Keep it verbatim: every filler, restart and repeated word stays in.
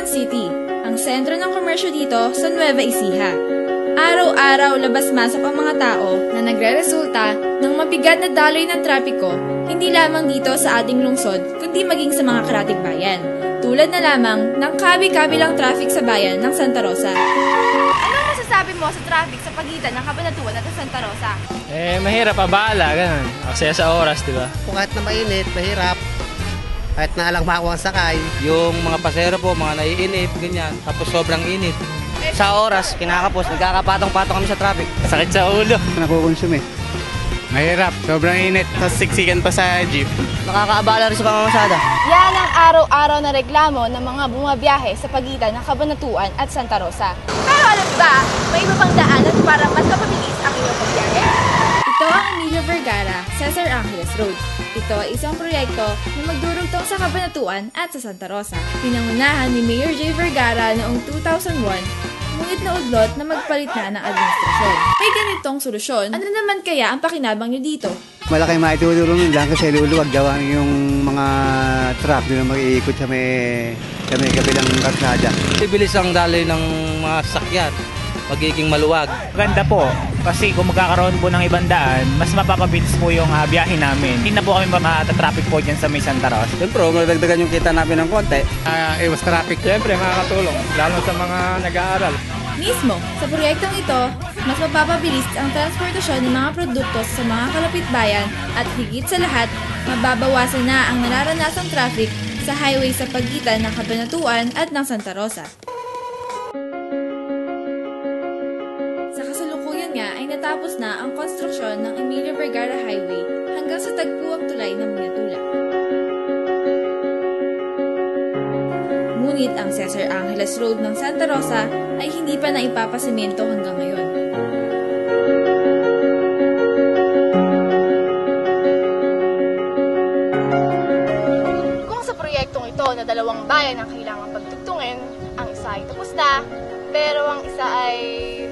Quezon City, ang sentro ng komersyo dito sa Nueva Ecija. Araw-araw labas-masok ang mga tao na nagre-resulta ng mabigat na daloy ng trapiko hindi lamang dito sa ating lungsod kundi maging sa mga karatig bayan, tulad na lamang ng kabi-kabilang traffic sa bayan ng Santa Rosa. Anong masasabi mo sa traffic sa pagitan ng Cabanatuan at Santa Rosa? Eh, mahirap, abala, ganun. Aksaya sa oras, di ba? Kung kahit na mainit, mahirap. Kahit na alang makuha ang sakay. Yung mga pasero po, mga naiinip, ganyan. Tapos sobrang init. Sa oras, kinakapos, nagkakapatong-patong kami sa traffic. Sakit sa ulo. Nakukonsume. Mahirap, sobrang init. Tapos siksikan pa sa jeep. Nakakaabala rin sa pamamasada. Yan ang araw-araw na reklamo ng mga bumabiyahe sa pagitan ng Cabanatuan at Santa Rosa. Pero alam ba, may iba pang daanan para mas mapabilis ang iyong pagbiyahe? Ito ang Emilio Vergara, Cesar Angeles Road. Ito ay isang proyekto na magdurugtong sa Cabanatuan at sa Santa Rosa. Pinangunahan ni Mayor J. Vergara noong two thousand one, ngunit naudlot na magpalit na ng administrasyon. May ganitong solusyon, ano naman kaya ang pakinabang nyo dito? Malaki maitutulong lang kasi luluwag daw ang yung mga truck doon na mag-iikot sa may, sa may kabilang kalsada. Bibilis ang daloy ng mga sasakyan. Magiging maluwag. Ganda po, kasi kung magkakaroon po ng ibang daan, mas mapapabilis po yung uh, biyahe namin. Hindi na po kami mata-traffic po dyan sa may Santa Rosa. Siyempre, magdagdagan yung kita namin ng konti. Uh, iwas traffic. Siyempre, makakatulong, lalo sa mga nag-aaral. Mismo, sa proyektong ito, mas mapapabilis ang transportasyon ng mga produkto sa mga kalapit bayan at higit sa lahat, mababawasan na ang nararanasang traffic sa highway sa pagitan ng Cabanatuan at ng Santa Rosa. Ay natapos na ang konstruksyon ng Emilio Vergara Highway hanggang sa tagpuang tulay ng Mayatula. Ngunit ang Cesar Angeles Road ng Santa Rosa ay hindi pa naipapasemento hanggang ngayon. Kung sa proyektong ito na dalawang bayan ang kailangang pagtugtungin, ang isa ay tapos na, pero ang isa ay